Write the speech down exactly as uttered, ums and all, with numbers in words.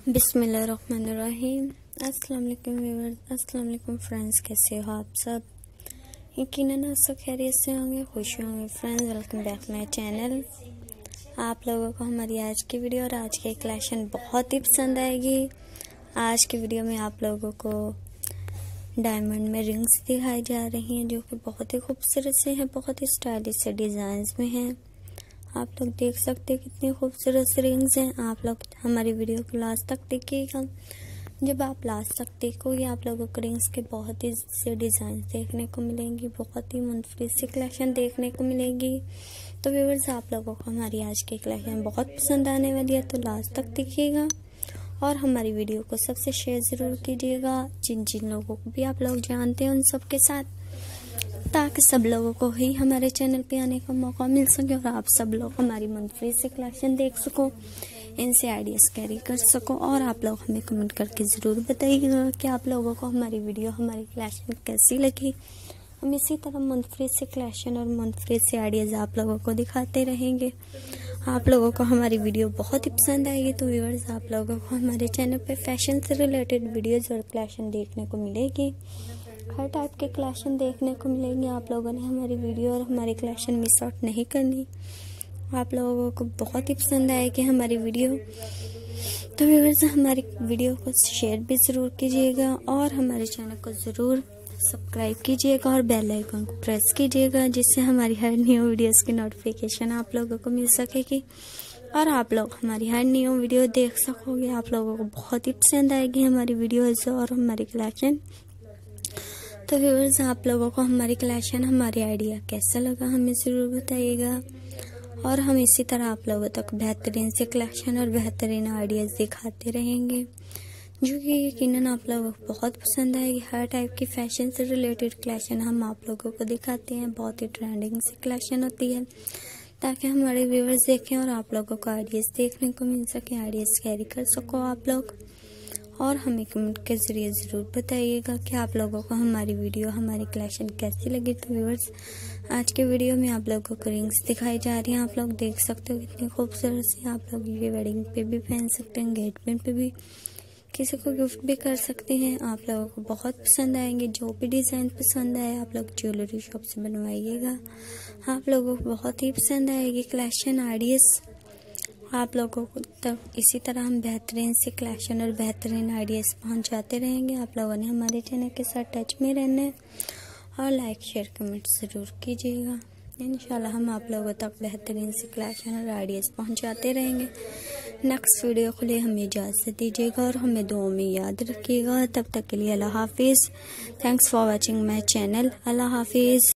बिस्मिल्लाहिर्रहमानिर्रहीम। अस्सलाम वालेकुम व्यूअर्स, अस्सलाम वालेकुम फ्रेंड्स, कैसे हो आप सब? यकीनन आप सब खैरियत से होंगे, खुश होंगे। Friends, welcome back my channel. आप लोगों को हमारी आज की वीडियो और आज की कलेक्शन बहुत ही पसंद आएगी। आज की वीडियो में आप लोगों को डायमंड में रिंग्स दिखाई जा रही हैं, जो कि बहुत ही खूबसूरत से हैं, बहुत ही स्टाइलिश से डिज़ाइंस में हैं। आप लोग देख सकते हैं कितनी खूबसूरत से रिंग्स हैं। आप लोग हमारी वीडियो को लास्ट तक देखिएगा। जब आप लास्ट तक देखोगे आप लोगों को रिंग्स के बहुत ही से डिज़ाइन देखने को मिलेंगी, बहुत ही मुनफरिद सी कलेक्शन देखने को मिलेगी। तो व्यूअर्स, आप लोगों को हमारी आज की कलेक्शन बहुत पसंद आने वाली है, तो लास्ट तक देखिएगा और हमारी वीडियो को सबसे शेयर ज़रूर कीजिएगा। जिन जिन लोगों को भी आप लोग जानते हैं उन सब के साथ, ताकि सब लोगों को ही हमारे चैनल पे आने का मौका मिल सके और आप सब लोग हमारी मुनफरिद से कलेक्शन देख सको, इनसे आइडियाज़ कैरी कर सको। और आप लोग हमें कमेंट करके ज़रूर बताइएगा कि आप लोगों को हमारी वीडियो, हमारी कलेक्शन कैसी लगी। हम इसी तरह मुनफरिद से कलेक्शन और मुनफरिद से आइडियाज़ आप लोगों को दिखाते रहेंगे। आप लोगों को हमारी वीडियो बहुत ही पसंद आएगी। तो व्यूअर्स, आप लोगों को हमारे चैनल पे फैशन से रिलेटेड वीडियोज़ और कलेक्शन देखने को मिलेगी। हर टाइप के कलेक्शन देखने को मिलेंगे। आप लोगों ने हमारी वीडियो और हमारी कलेक्शन मिस आउट नहीं करनी। आप लोगों को बहुत ही पसंद आएगी हमारी वीडियो। तो व्यूअर्स, हमारी वीडियो को शेयर भी ज़रूर कीजिएगा और हमारे चैनल को ज़रूर सब्सक्राइब कीजिएगा और बेल आइकन को प्रेस कीजिएगा, जिससे हमारी हर न्यू वीडियोस की नोटिफिकेशन आप लोगों को मिल सकेगी और आप लोग हमारी हर न्यू वीडियो देख सकोगे। आप लोगों को बहुत ही पसंद आएगी हमारी वीडियोज़ और हमारी कलेक्शन। तो व्यूअर्स, आप लोगों को हमारी कलेक्शन, हमारी आइडिया कैसा लगा हमें ज़रूर बताइएगा और हम इसी तरह आप लोगों तक बेहतरीन से कलेक्शन और बेहतरीन आइडियाज़ दिखाते रहेंगे, जो कि यकीनन आप लोगों को बहुत पसंद आएगी। हर टाइप की फैशन से रिलेटेड कलेक्शन हम आप लोगों को दिखाते हैं। बहुत ही ट्रेंडिंग से कलेक्शन होती है, ताकि हमारे व्यूअर्स देखें और आप लोगों को आइडियाज़ देखने को मिल सके, आइडियाज़ कैरी कर सको आप लोग। और हमें कमेंट के ज़रिए ज़रूर बताइएगा कि आप लोगों को हमारी वीडियो, हमारी कलेक्शन कैसी लगी। तो व्यूअर्स, आज के वीडियो में आप लोगों को रिंग्स दिखाई जा रही हैं। आप लोग देख सकते हो कितनी खूबसूरत सी। आप लोग ये वेडिंग पे भी पहन सकते हैं, एंगेजमेंट पे भी, किसी को गिफ्ट भी कर सकते हैं। आप लोगों को बहुत पसंद आएंगे। जो भी डिज़ाइन पसंद आए आप लोग ज्वेलरी शॉप से बनवाइएगा। आप लोगों को बहुत ही पसंद आएगी कलेक्शन, आइडियाज़। आप लोगों को तक इसी तरह हम बेहतरीन से कलेक्शन और बेहतरीन आइडियाज़ पहुंचाते रहेंगे। आप लोगों ने हमारे चैनल के साथ टच में रहना है और लाइक शेयर कमेंट ज़रूर कीजिएगा। इंशाल्लाह हम आप लोगों तक बेहतरीन से कलेक्शन और आइडियाज़ पहुंचाते रहेंगे। नेक्स्ट वीडियो के लिए हमें इजाज़त दीजिएगा और हमें दुआ में याद रखिएगा। तब तक के लिए अल्लाह हाफिज़। Thanks for watching my channel. अल्लाह हाफिज़।